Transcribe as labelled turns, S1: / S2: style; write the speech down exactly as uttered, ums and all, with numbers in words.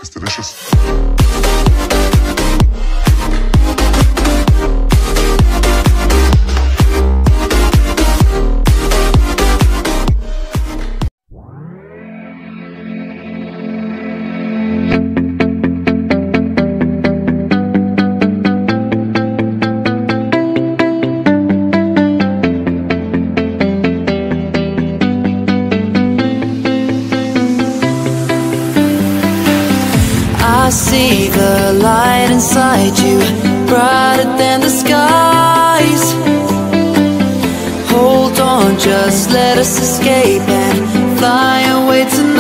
S1: It's delicious.
S2: I see the light inside you, brighter than the skies. Hold on, just let us escape and fly away tonight.